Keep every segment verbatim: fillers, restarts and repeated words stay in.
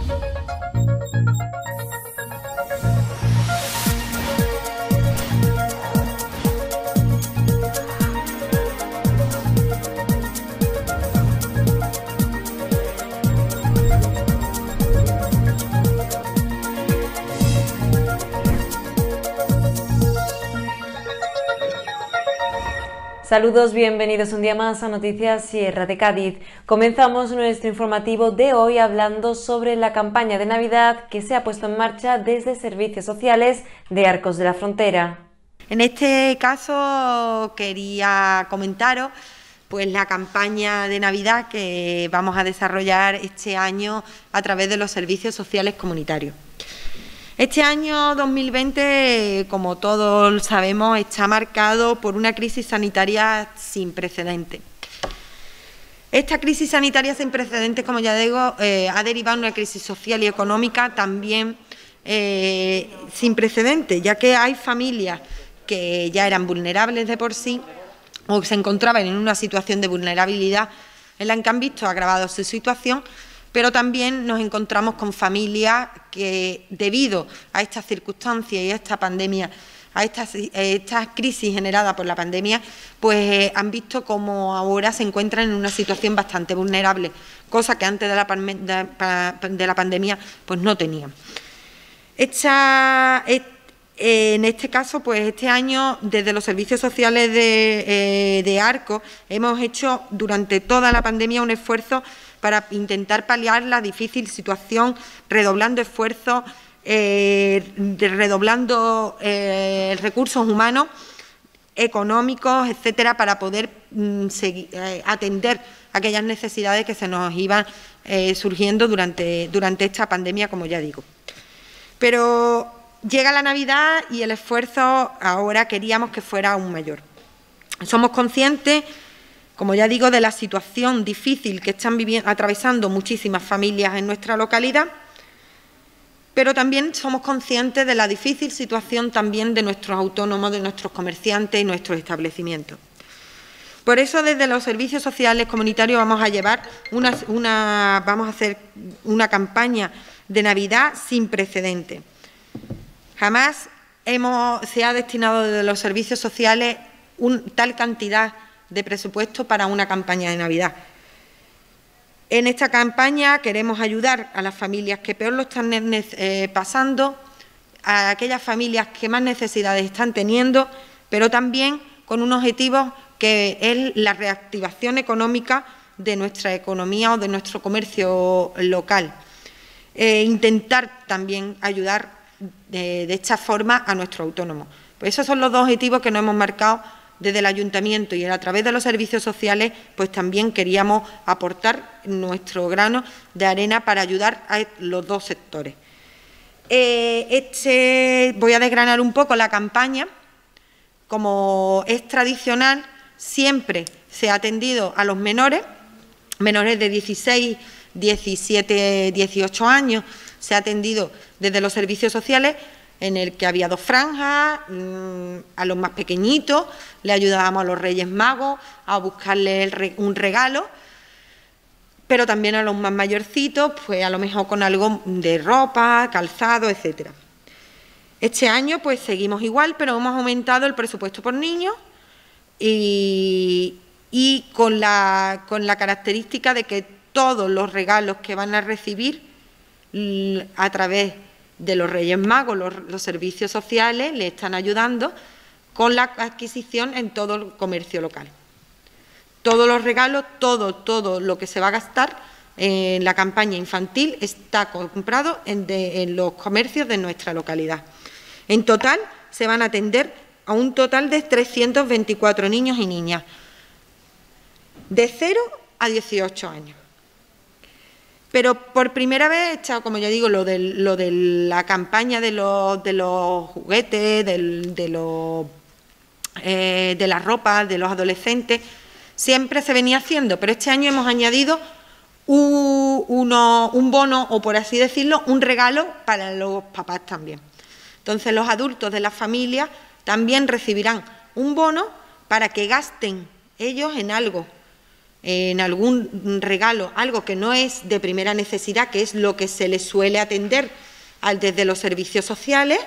Saludos, bienvenidos un día más a Noticias Sierra de Cádiz. Comenzamos nuestro informativo de hoy hablando sobre la campaña de Navidad que se ha puesto en marcha desde Servicios Sociales de Arcos de la Frontera. En este caso quería comentaros pues la campaña de Navidad que vamos a desarrollar este año a través de los servicios sociales comunitarios. Este año dos mil veinte, como todos sabemos, está marcado por una crisis sanitaria sin precedentes. Esta crisis sanitaria sin precedentes, como ya digo, eh, ha derivado en una crisis social y económica también eh, sin precedentes, ya que hay familias que ya eran vulnerables de por sí o se encontraban en una situación de vulnerabilidad en la que han visto agravada su situación, pero también nos encontramos con familias que, debido a estas circunstancias y a esta pandemia, a estas esta crisis generada por la pandemia, pues eh, han visto cómo ahora se encuentran en una situación bastante vulnerable, cosa que antes de la, de, de la pandemia pues no tenían. Esta, en este caso, pues este año, desde los servicios sociales de, eh, de Arcos, hemos hecho durante toda la pandemia un esfuerzo para intentar paliar la difícil situación, redoblando esfuerzos, eh, de, redoblando eh, recursos humanos, económicos, etcétera, para poder mm, seguir, eh, atender aquellas necesidades que se nos iban eh, surgiendo durante, durante esta pandemia, como ya digo. Pero llega la Navidad y el esfuerzo ahora queríamos que fuera aún mayor. Somos conscientes, como ya digo, de la situación difícil que están viviendo, atravesando muchísimas familias en nuestra localidad, pero también somos conscientes de la difícil situación también de nuestros autónomos, de nuestros comerciantes y nuestros establecimientos. Por eso, desde los servicios sociales comunitarios vamos a llevar una, una, vamos a hacer una campaña de Navidad sin precedentes. Jamás hemos, se ha destinado desde los servicios sociales un, tal cantidad de presupuesto para una campaña de Navidad. En esta campaña queremos ayudar a las familias que peor lo están eh, pasando, a aquellas familias que más necesidades están teniendo, pero también con un objetivo que es la reactivación económica de nuestra economía o de nuestro comercio local. Eh, intentar también ayudar de, de esta forma a nuestros autónomos. Pues esos son los dos objetivos que nos hemos marcado desde el Ayuntamiento, y a través de los servicios sociales pues también queríamos aportar nuestro grano de arena para ayudar a los dos sectores. Eh, este, voy a desgranar un poco la campaña. Como es tradicional, siempre se ha atendido a los menores, menores de dieciséis, diecisiete, dieciocho años, se ha atendido desde los servicios sociales, en el que había dos franjas. Mmm, a los más pequeñitos le ayudábamos a los Reyes Magos a buscarle re, un regalo, pero también a los más mayorcitos, pues a lo mejor con algo de ropa, calzado, etcétera. Este año pues seguimos igual, pero hemos aumentado el presupuesto por niño y, y con, la, con la característica de que todos los regalos que van a recibir a través de los Reyes Magos, los, los servicios sociales le están ayudando con la adquisición en todo el comercio local. Todos los regalos, todo, todo lo que se va a gastar en la campaña infantil está comprado en, de, en los comercios de nuestra localidad. En total se van a atender a un total de trescientos veinticuatro niños y niñas, de cero a dieciocho años. Pero por primera vez está, como ya digo, lo de, lo de la campaña de los, de los juguetes, del, de, los, eh, de las ropas, de los adolescentes, siempre se venía haciendo, pero este año hemos añadido un, uno, un bono, o por así decirlo, un regalo para los papás también. Entonces los adultos de la familia también recibirán un bono para que gasten ellos en algo en algún regalo, algo que no es de primera necesidad, que es lo que se les suele atender al, desde los servicios sociales,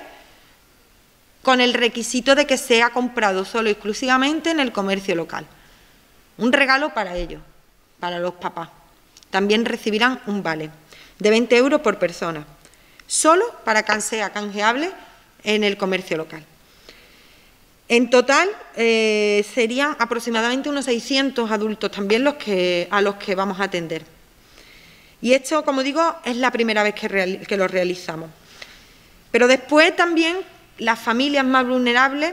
con el requisito de que sea comprado solo y exclusivamente en el comercio local. Un regalo para ellos, para los papás. También recibirán un vale de veinte euros por persona, solo para que sea canjeable en el comercio local. En total, eh, serían aproximadamente unos seiscientos adultos también los que, a los que vamos a atender. Y esto, como digo, es la primera vez que, real, que lo realizamos. Pero después también las familias más vulnerables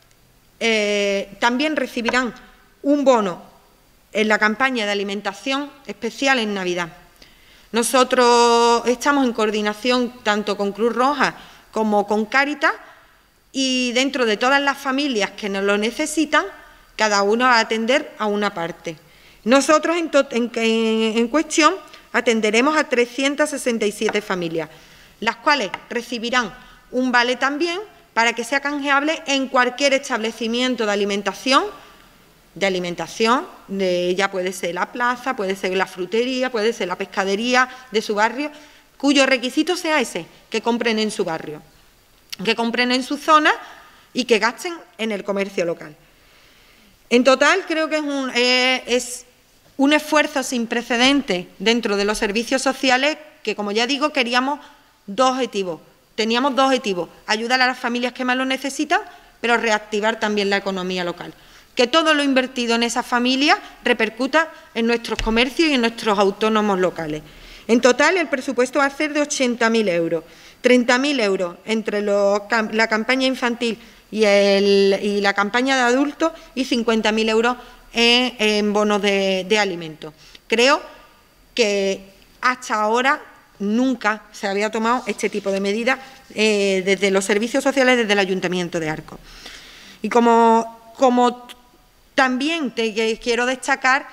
eh, también recibirán un bono en la campaña de alimentación especial en Navidad. Nosotros estamos en coordinación tanto con Cruz Roja como con Cáritas, y dentro de todas las familias que nos lo necesitan, cada uno va a atender a una parte. Nosotros en, en, en cuestión atenderemos a trescientas sesenta y siete familias, las cuales recibirán un vale también para que sea canjeable en cualquier establecimiento de alimentación, de alimentación, de, ya puede ser la plaza, puede ser la frutería, puede ser la pescadería de su barrio, cuyo requisito sea ese, que compren en su barrio, que compren en su zona y que gasten en el comercio local. En total, creo que es un, eh, es un esfuerzo sin precedentes dentro de los servicios sociales que, como ya digo, queríamos dos objetivos. Teníamos dos objetivos: ayudar a las familias que más lo necesitan, pero reactivar también la economía local. Que todo lo invertido en esas familias repercuta en nuestros comercios y en nuestros autónomos locales. En total, el presupuesto va a ser de ochenta mil euros. treinta mil euros entre los, la campaña infantil y, el, y la campaña de adultos y cincuenta mil euros en, en bonos de, de alimentos. Creo que hasta ahora nunca se había tomado este tipo de medidas eh, desde los servicios sociales, desde el Ayuntamiento de Arcos. Y como, como también te, quiero destacar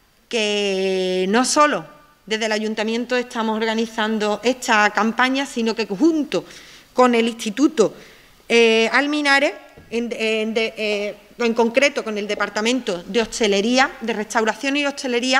que no solo desde el Ayuntamiento estamos organizando esta campaña, sino que junto con el Instituto eh, Alminares, en, en, de, eh, en concreto con el Departamento de Hostelería, de Restauración y Hostelería,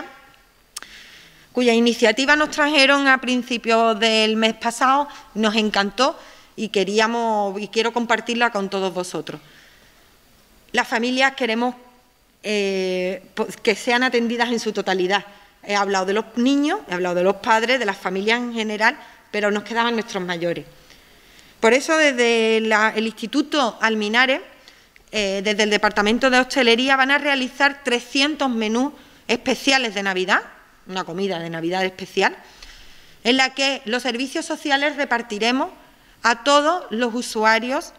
cuya iniciativa nos trajeron a principios del mes pasado, nos encantó y queríamos y quiero compartirla con todos vosotros. Las familias queremos eh, que sean atendidas en su totalidad. He hablado de los niños, he hablado de los padres, de las familias en general, pero nos quedaban nuestros mayores. Por eso, desde la, el Instituto Alminares, eh, desde el Departamento de Hostelería, van a realizar trescientos menús especiales de Navidad, una comida de Navidad especial, en la que los servicios sociales repartiremos a todos los usuarios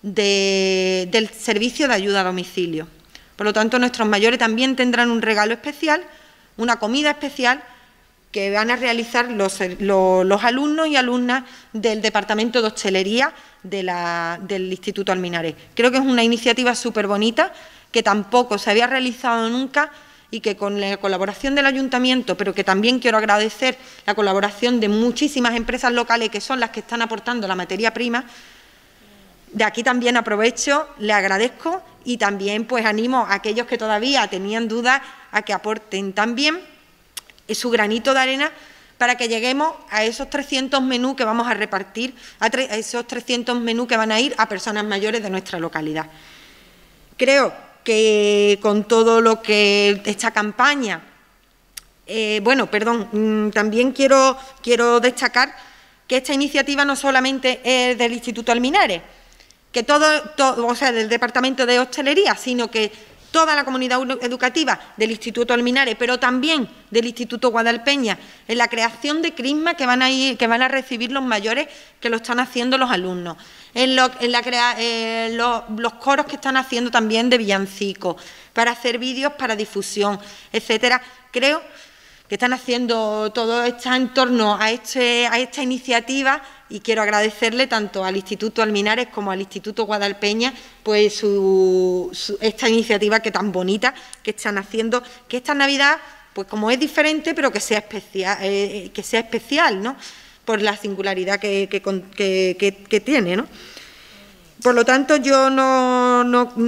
de, del servicio de ayuda a domicilio. Por lo tanto, nuestros mayores también tendrán un regalo especial, una comida especial que van a realizar los, los, los alumnos y alumnas del Departamento de Hostelería de la, del Instituto Alminares. Creo que es una iniciativa súper bonita, que tampoco se había realizado nunca y que con la colaboración del Ayuntamiento, pero que también quiero agradecer la colaboración de muchísimas empresas locales que son las que están aportando la materia prima. De aquí también aprovecho, le agradezco y también pues animo a aquellos que todavía tenían dudas a que aporten también su granito de arena para que lleguemos a esos trescientos menús que vamos a repartir, a, a esos trescientos menús que van a ir a personas mayores de nuestra localidad. Creo que con todo lo que esta campaña, eh, bueno, perdón, también quiero, quiero destacar que esta iniciativa no solamente es del Instituto Alminares, que todo, todo, o sea, del Departamento de Hostelería, sino que toda la comunidad educativa del Instituto Alminares, pero también del Instituto Guadalpeña, en la creación de crismas que van a ir, que van a recibir los mayores, que lo están haciendo los alumnos, en, lo, en la crea, eh, los, los coros que están haciendo también de villancicos, para hacer vídeos para difusión, etcétera. Creo que están haciendo todo esto en torno a, este, a esta iniciativa y quiero agradecerle tanto al Instituto Alminares como al Instituto Guadalpeña pues su, su, esta iniciativa que tan bonita que están haciendo, que esta Navidad, pues como es diferente, pero que sea especial, eh, que sea especial, ¿no?, por la singularidad que, que, que, que, que tiene, ¿no? Por lo tanto, yo no, no, no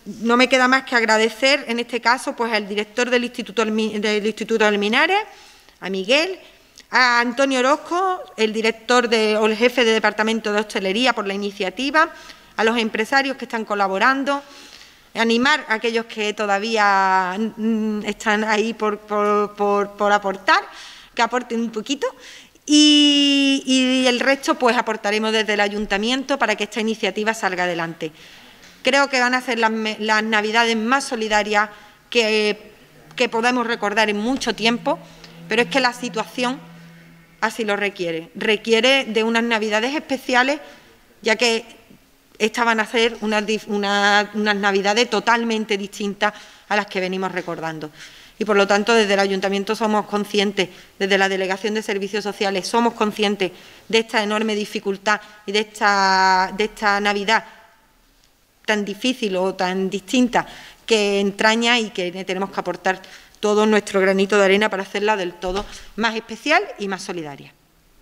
no me queda más que agradecer, en este caso, pues al director del Instituto, del Instituto Alminares, a Miguel, a Antonio Orozco, el director de, o el jefe de Departamento de Hostelería, por la iniciativa, a los empresarios que están colaborando, animar a aquellos que todavía mm, están ahí por, por, por, por aportar, que aporten un poquito, y, y el resto pues aportaremos desde el Ayuntamiento para que esta iniciativa salga adelante. Creo que van a ser las, las Navidades más solidarias que, que podemos recordar en mucho tiempo, pero es que la situación así lo requiere. Requiere de unas Navidades especiales, ya que estas van a ser unas, una, unas Navidades totalmente distintas a las que venimos recordando. Y, por lo tanto, desde el Ayuntamiento somos conscientes, desde la Delegación de Servicios Sociales, somos conscientes de esta enorme dificultad y de esta, de esta Navidad tan difícil o tan distinta que entraña y que tenemos que aportar todo nuestro granito de arena para hacerla del todo más especial y más solidaria.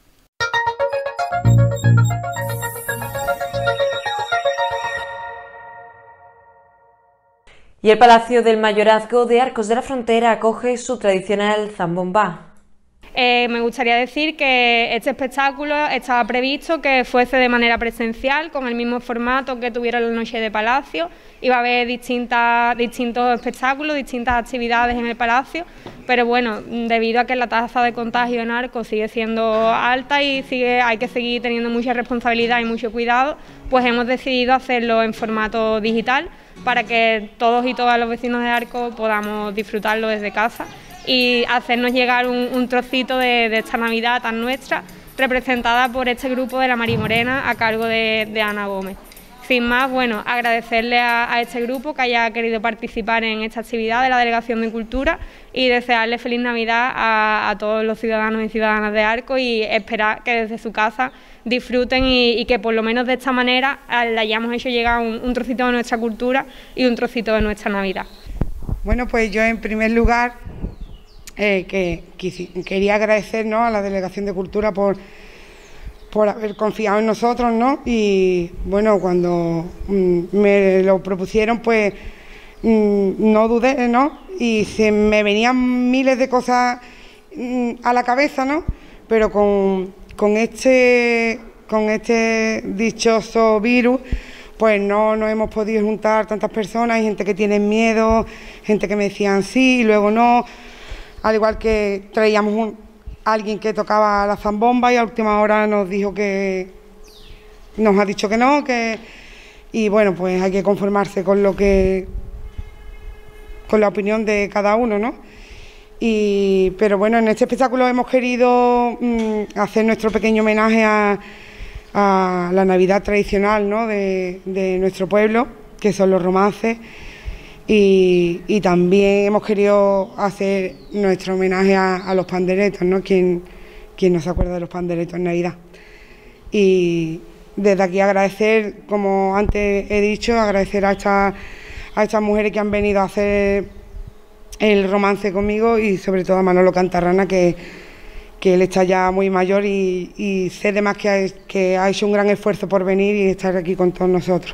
Y el Palacio del Mayorazgo de Arcos de la Frontera acoge su tradicional zambomba. Eh, me gustaría decir que este espectáculo estaba previsto que fuese de manera presencial, con el mismo formato que tuviera la Noche de Palacio. Iba a haber distintas, distintos espectáculos, distintas actividades en el Palacio, pero bueno, debido a que la tasa de contagio en Arcos sigue siendo alta y sigue, hay que seguir teniendo mucha responsabilidad y mucho cuidado, pues hemos decidido hacerlo en formato digital para que todos y todas los vecinos de Arcos podamos disfrutarlo desde casa y hacernos llegar un, un trocito de, de esta Navidad tan nuestra, representada por este grupo de la Marimorena a cargo de, de Ana Gómez. Sin más, bueno, agradecerle a, a este grupo que haya querido participar en esta actividad de la Delegación de Cultura y desearle feliz Navidad a, a todos los ciudadanos y ciudadanas de Arcos y esperar que desde su casa disfruten y, y que por lo menos de esta manera le hayamos hecho llegar un, un trocito de nuestra cultura y un trocito de nuestra Navidad. Bueno, pues yo en primer lugar eh, que, que quería agradecer, ¿no?, a la Delegación de Cultura por, por haber confiado en nosotros, ¿no? Y bueno, cuando mm, me lo propusieron, pues mm, no dudé, ¿no? Y se me venían miles de cosas mm, a la cabeza, ¿no? Pero con, con este con este dichoso virus, pues no nos hemos podido juntar tantas personas. Hay gente que tiene miedo, gente que me decían sí y luego no, al igual que traíamos un, alguien que tocaba la zambomba y a última hora nos dijo que nos ha dicho que no, que y bueno, pues hay que conformarse con lo que con la opinión de cada uno, ¿no? Y pero bueno, en este espectáculo hemos querido mmm, hacer nuestro pequeño homenaje a a la Navidad tradicional, ¿no?, de, de nuestro pueblo, que son los romances, y, y también hemos querido hacer nuestro homenaje a, a los panderetos, ¿no? Quien, quien no se acuerda de los panderetos en Navidad. Y desde aquí agradecer, como antes he dicho, agradecer a estas a estas mujeres que han venido a hacer el romance conmigo y sobre todo a Manolo Cantarrana, que que él está ya muy mayor y, y sé además que ha, que ha hecho un gran esfuerzo por venir y estar aquí con todos nosotros.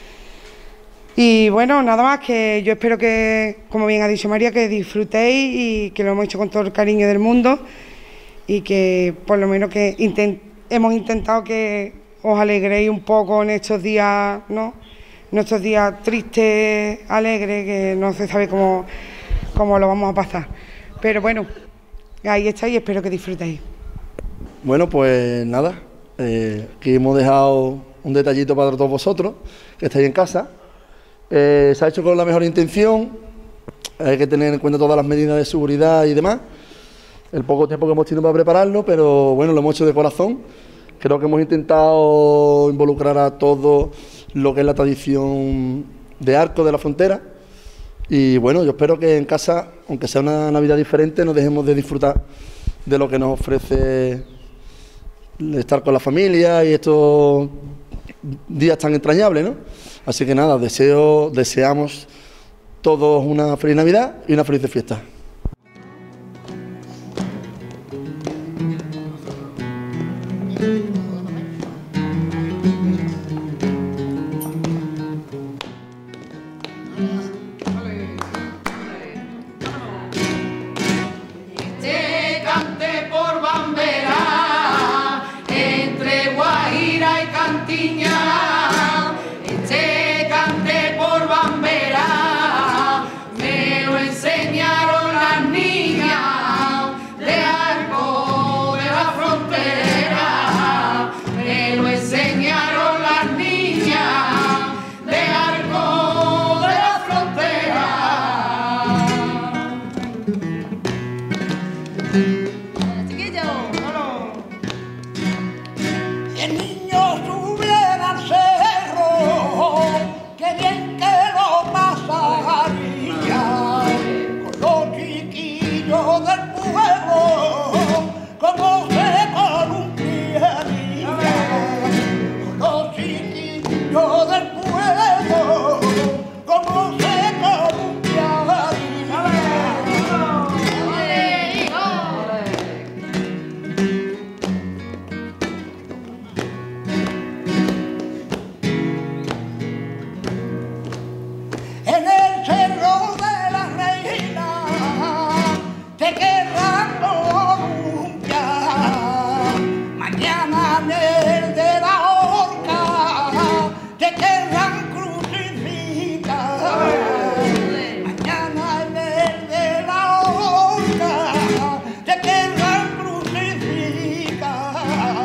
Y bueno, nada más, que yo espero que, como bien ha dicho María, que disfrutéis y que lo hemos hecho con todo el cariño del mundo y que por lo menos que intent, hemos intentado que os alegréis un poco en estos días, ¿no? En estos días tristes, alegres, que no se sabe cómo, cómo lo vamos a pasar. Pero bueno, ahí está y espero que disfrutéis. Bueno, pues nada, eh, aquí hemos dejado un detallito para todos vosotros, que estáis en casa. Eh, se ha hecho con la mejor intención, hay que tener en cuenta todas las medidas de seguridad y demás. El poco tiempo que hemos tenido para prepararlo, pero bueno, lo hemos hecho de corazón. Creo que hemos intentado involucrar a todo lo que es la tradición de Arcos de la Frontera. Y bueno, yo espero que en casa, aunque sea una Navidad diferente, nos dejemos de disfrutar de lo que nos ofrece estar con la familia y estos días tan entrañables, ¿no? Así que nada, deseo, deseamos todos una feliz Navidad y una feliz fiesta. y el niño subiera al cerro, qué bien que lo pasaría con los chiquillos del pueblo, como se columpiaría con los chiquillos del pueblo, como se columpiaría. En el cerro de la reina te querrán columpiar, mañana en el de la horca te querrán crucificar, mañana en el de la horca te querrán crucificar.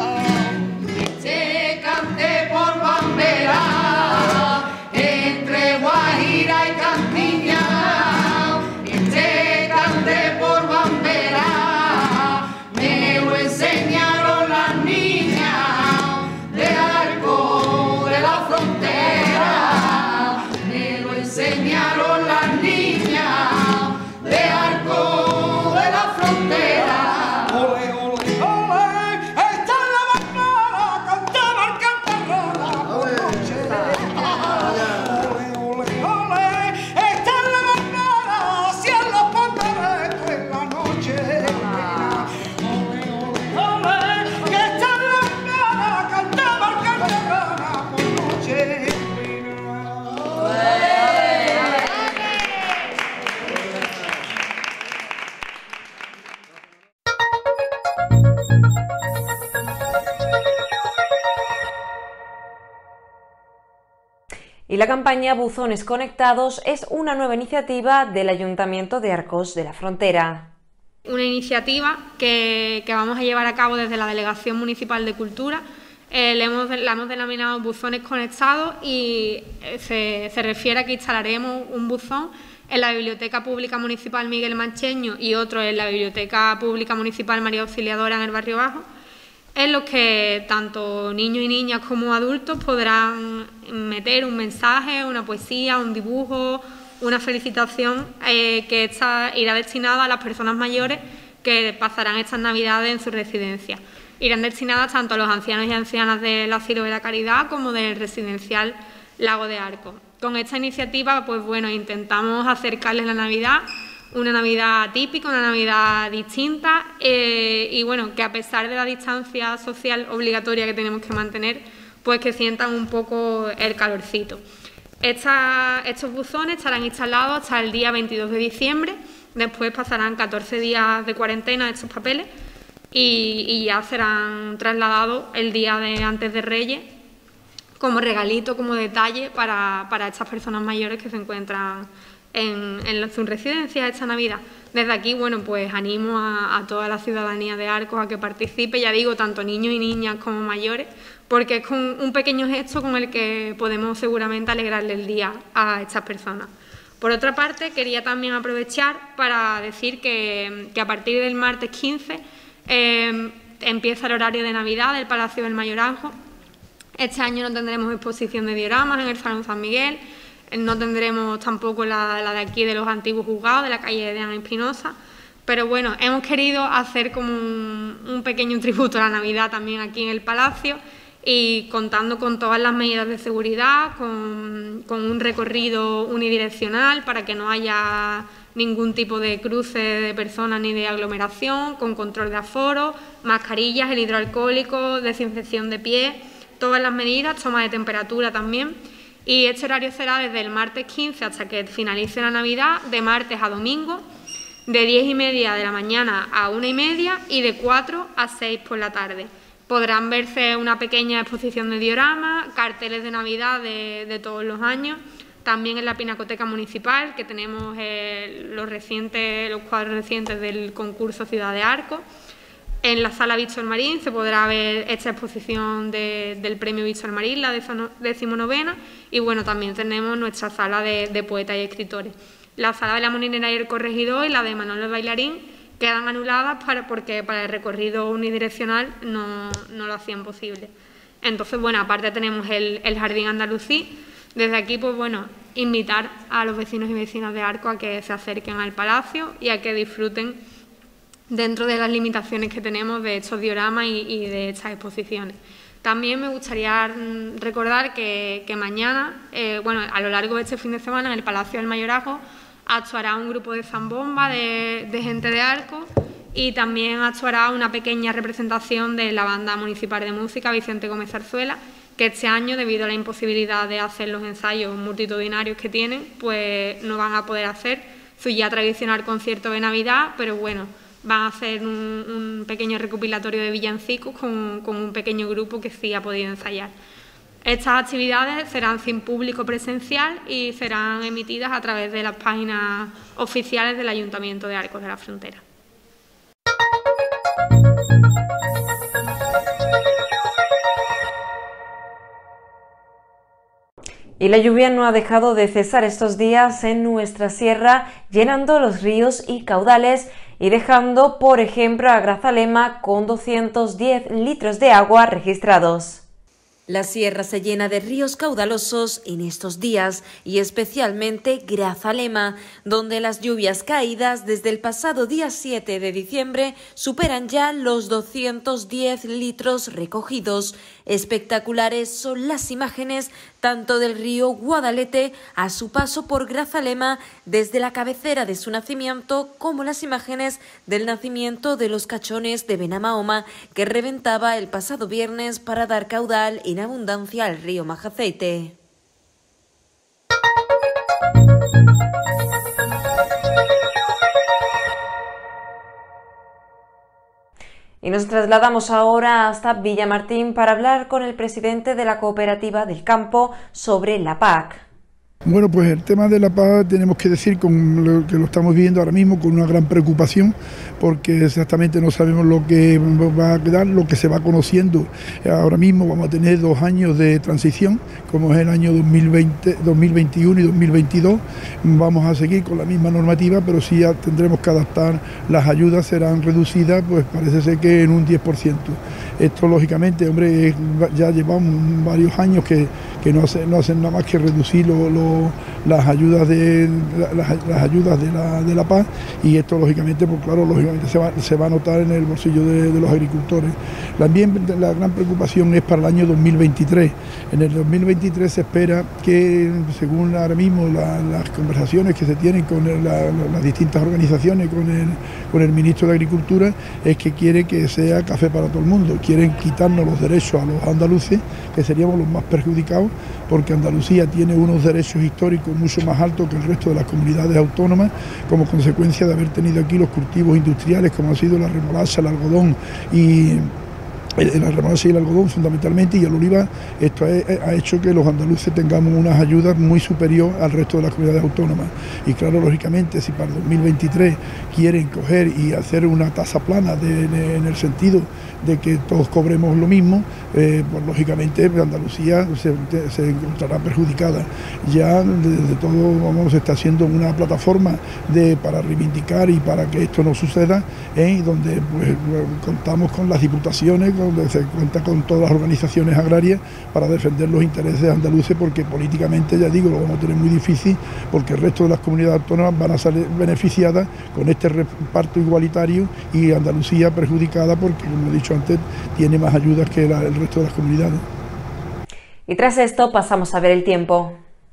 Se cante por Bambera, entre Guajira y Cantiña, este cante por Bambera, me lo enseñaron las niñas de Arco de la Frontera, me lo enseñaron las niñas de Arco de la Frontera. Ole, ole, ole, está en la bancada, cantaba el cantarrana por noche. Ole, ole, ole, está en la bancada, hacían los panderetos en la noche. Ole, ole, ole, que está en la bancada, cantaba el cantarrana por noche. Y la campaña Buzones Conectados es una nueva iniciativa del Ayuntamiento de Arcos de la Frontera. Una iniciativa que, que vamos a llevar a cabo desde la Delegación Municipal de Cultura. Eh, le hemos, la hemos denominado Buzones Conectados y eh, se, se refiere a que instalaremos un buzón en la Biblioteca Pública Municipal Miguel Mancheño y otro en la Biblioteca Pública Municipal María Auxiliadora en el Barrio Bajo, en los que tanto niños y niñas como adultos podrán meter un mensaje, una poesía, un dibujo, una felicitación eh, que esta irá destinada a las personas mayores que pasarán estas Navidades en su residencia. Irán destinadas tanto a los ancianos y ancianas del Asilo de la Caridad como del residencial Lago de Arcos. Con esta iniciativa, pues bueno, intentamos acercarles la Navidad, una Navidad típica, una Navidad distinta eh, y bueno, que a pesar de la distancia social obligatoria que tenemos que mantener, pues que sientan un poco el calorcito. Esta, estos buzones estarán instalados hasta el día veintidós de diciembre, después pasarán catorce días de cuarentena de estos papeles y, y ya serán trasladados el día de antes de Reyes como regalito, como detalle para, para estas personas mayores que se encuentran en, en sus residencias esta Navidad. Desde aquí, bueno, pues animo a, a toda la ciudadanía de Arcos a que participe, ya digo, tanto niños y niñas como mayores, porque es con un pequeño gesto con el que podemos seguramente alegrarle el día a estas personas. Por otra parte, quería también aprovechar para decir que, que a partir del martes quince eh, empieza el horario de Navidad del Palacio del Mayorazgo. Este año no tendremos exposición de dioramas en el Salón San Miguel, no tendremos tampoco la, la de aquí de los antiguos juzgados, de la calle de Ana Espinosa, pero bueno, hemos querido hacer como un, un pequeño tributo a la Navidad también aquí en el Palacio y contando con todas las medidas de seguridad, con, con un recorrido unidireccional para que no haya ningún tipo de cruce de personas ni de aglomeración, con control de aforo, mascarillas, el hidroalcohólico, desinfección de pies, todas las medidas, toma de temperatura también. Y este horario será desde el martes quince hasta que finalice la Navidad, de martes a domingo, de diez y media de la mañana a una y media y de cuatro a seis por la tarde. Podrán verse una pequeña exposición de dioramas, carteles de Navidad de, de todos los años, también en la Pinacoteca Municipal, que tenemos eh, los, recientes, los cuadros recientes del concurso Ciudad de Arcos. En la Sala Víctor Marín se podrá ver esta exposición de, del Premio Víctor Marín, la decimonovena, y bueno, también tenemos nuestra sala de, de poetas y escritores. La sala de la Molinera y el Corregidor y la de Manolo Bailarín quedan anuladas para, porque para el recorrido unidireccional no, no lo hacían posible. Entonces, bueno, aparte tenemos el, el Jardín Andalusí. Desde aquí, pues bueno, invitar a los vecinos y vecinas de Arcos a que se acerquen al Palacio y a que disfruten dentro de las limitaciones que tenemos de estos dioramas y, y de estas exposiciones. También me gustaría recordar que, que mañana, eh, bueno, a lo largo de este fin de semana, en el Palacio del Mayorazgo, actuará un grupo de zambomba de, de gente de Arcos y también actuará una pequeña representación de la Banda Municipal de Música Vicente Gómez Zarzuela, que este año, debido a la imposibilidad de hacer los ensayos multitudinarios que tienen, pues no van a poder hacer su ya tradicional concierto de Navidad, pero bueno, van a hacer un, un pequeño recopilatorio de villancicos con, con un pequeño grupo que sí ha podido ensayar. Estas actividades serán sin público presencial y serán emitidas a través de las páginas oficiales del Ayuntamiento de Arcos de la Frontera. Y la lluvia no ha dejado de cesar estos días en nuestra sierra, llenando los ríos y caudales y dejando, por ejemplo, a Grazalema con doscientos diez litros de agua registrados. La sierra se llena de ríos caudalosos en estos días y especialmente Grazalema, donde las lluvias caídas desde el pasado día siete de diciembre superan ya los doscientos diez litros recogidos. Espectaculares son las imágenes tanto del río Guadalete a su paso por Grazalema desde la cabecera de su nacimiento, como las imágenes del nacimiento de los cachones de Benamahoma, que reventaba el pasado viernes para dar caudal en abundancia al río Majaceite. Y nos trasladamos ahora hasta Villamartín para hablar con el presidente de la Cooperativa del Campo sobre la P A C. Bueno, pues el tema de la P A C tenemos que decir con lo que lo estamos viendo ahora mismo con una gran preocupación, porque exactamente no sabemos lo que va a quedar, lo que se va conociendo. Ahora mismo vamos a tener dos años de transición, como es el año dos mil veinte, dos mil veintiuno y dos mil veintidós. Vamos a seguir con la misma normativa, pero sí ya tendremos que adaptar, las ayudas serán reducidas, pues parece ser que en un diez por ciento. Esto lógicamente, hombre, ya llevamos varios años que, que no, hace, no hacen nada más que reducir lo, lo, las ayudas de las, las ayudas de la, de la P A C, y esto lógicamente, pues claro, lógicamente se va, se va a notar en el bolsillo de, de los agricultores. También la gran preocupación es para el año dos mil veintitrés. En el dos mil veintitrés se espera que, según ahora mismo la, las conversaciones que se tienen con el, la, las distintas organizaciones, con el, con el ministro de Agricultura, es que quiere que sea café para todo el mundo. Quieren quitarnos los derechos a los andaluces, que seríamos los más perjudicados, porque Andalucía tiene unos derechos históricos mucho más altos que el resto de las comunidades autónomas, como consecuencia de haber tenido aquí los cultivos industriales, como ha sido la remolacha, el algodón y la remolacha y el algodón fundamentalmente, y el olivar. Esto ha hecho que los andaluces tengamos unas ayudas muy superiores al resto de las comunidades autónomas. Y claro, lógicamente, si para el dos mil veintitrés quieren coger y hacer una tasa plana de, de, en el sentido de que todos cobremos lo mismo, eh, pues lógicamente Andalucía se, se encontrará perjudicada. Ya desde todo, vamos, se está haciendo una plataforma de, para reivindicar y para que esto no suceda, eh, donde pues, contamos con las diputaciones, donde se cuenta con todas las organizaciones agrarias para defender los intereses andaluces, porque políticamente, ya digo, lo vamos a tener muy difícil, porque el resto de las comunidades autónomas van a salir beneficiadas con este reparto igualitario y Andalucía perjudicada porque, como he dicho antes, tiene más ayudas que la, el resto de las comunidades. Y tras esto pasamos a ver el tiempo.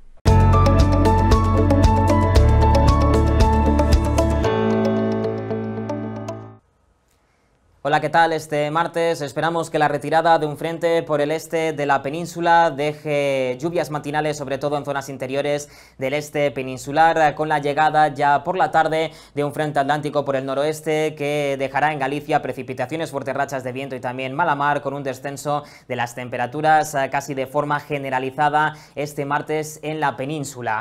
Hola, ¿qué tal? Este martes esperamos que la retirada de un frente por el este de la península deje lluvias matinales, sobre todo en zonas interiores del este peninsular, con la llegada ya por la tarde de un frente atlántico por el noroeste que dejará en Galicia precipitaciones, fuertes rachas de viento y también mala mar, con un descenso de las temperaturas casi de forma generalizada este martes en la península.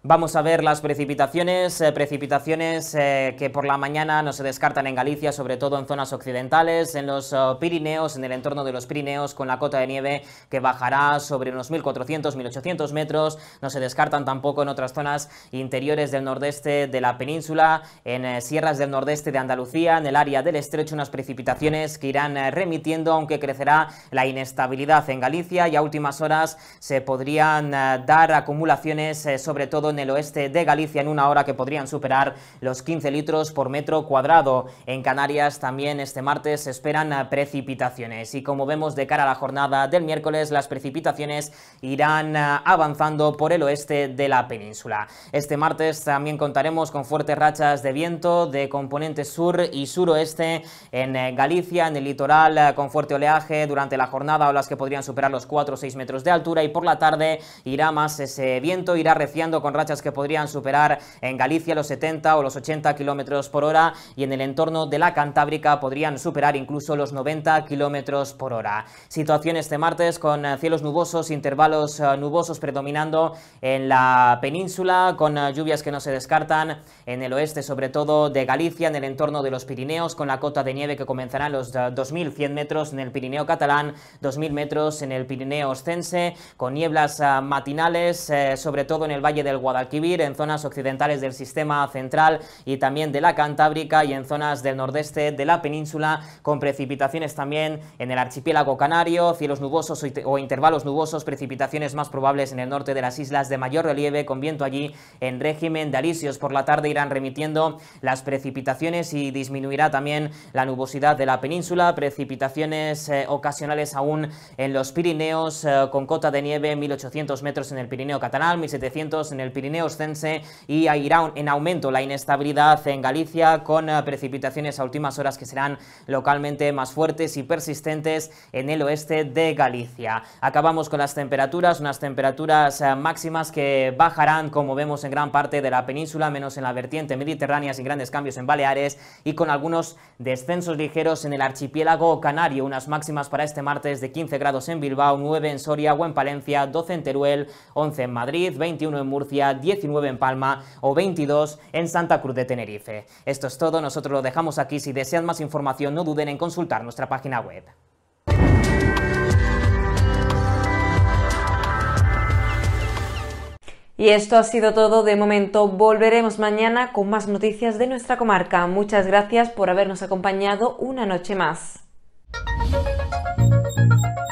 Vamos a ver las precipitaciones, eh, precipitaciones eh, que por la mañana no se descartan en Galicia, sobre todo en zonas occidentales, en los uh, Pirineos, en el entorno de los Pirineos, con la cota de nieve que bajará sobre unos mil cuatrocientos a mil ochocientos metros. No se descartan tampoco en otras zonas interiores del nordeste de la península, en eh, sierras del nordeste de Andalucía, en el área del estrecho, unas precipitaciones que irán eh, remitiendo, aunque crecerá la inestabilidad en Galicia y a últimas horas se podrían eh, dar acumulaciones, eh, sobre todo en el oeste de Galicia, en una hora que podrían superar los quince litros por metro cuadrado. En Canarias también este martes se esperan precipitaciones y, como vemos de cara a la jornada del miércoles, las precipitaciones irán avanzando por el oeste de la península. Este martes también contaremos con fuertes rachas de viento de componente sur y suroeste en Galicia, en el litoral, con fuerte oleaje durante la jornada, olas que podrían superar los cuatro o seis metros de altura, y por la tarde irá más ese viento, irá reciando con rachas que podrían superar en Galicia los setenta o los ochenta kilómetros por hora, y en el entorno de la Cantábrica podrían superar incluso los noventa kilómetros por hora. Situación este martes con cielos nubosos, intervalos nubosos predominando en la península, con lluvias que no se descartan en el oeste, sobre todo de Galicia, en el entorno de los Pirineos, con la cota de nieve que comenzará en los dos mil cien metros en el Pirineo catalán, dos mil metros en el Pirineo oscense, con nieblas matinales, eh, sobre todo en el valle del Guadalquivir, en zonas occidentales del sistema central y también de la Cantábrica, y en zonas del nordeste de la península, con precipitaciones también en el archipiélago canario, cielos nubosos o intervalos nubosos, precipitaciones más probables en el norte de las islas de mayor relieve, con viento allí en régimen de alisios. Por la tarde irán remitiendo las precipitaciones y disminuirá también la nubosidad de la península, precipitaciones eh, ocasionales aún en los Pirineos, eh, con cota de nieve mil ochocientos metros en el Pirineo catalán, mil setecientos en el Pirineo oscense, y irá en aumento la inestabilidad en Galicia, con uh, precipitaciones a últimas horas que serán localmente más fuertes y persistentes en el oeste de Galicia. Acabamos con las temperaturas, unas temperaturas uh, máximas que bajarán, como vemos, en gran parte de la península, menos en la vertiente mediterránea, sin grandes cambios en Baleares, y con algunos descensos ligeros en el archipiélago canario. Unas máximas para este martes de quince grados en Bilbao, nueve en Soria o en Palencia, doce en Teruel, once en Madrid, veintiuno en Murcia, diecinueve en Palma o veintidós en Santa Cruz de Tenerife. Esto es todo, nosotros lo dejamos aquí. Si desean más información, no duden en consultar nuestra página web. Y esto ha sido todo de momento. Volveremos mañana con más noticias de nuestra comarca. Muchas gracias por habernos acompañado una noche más.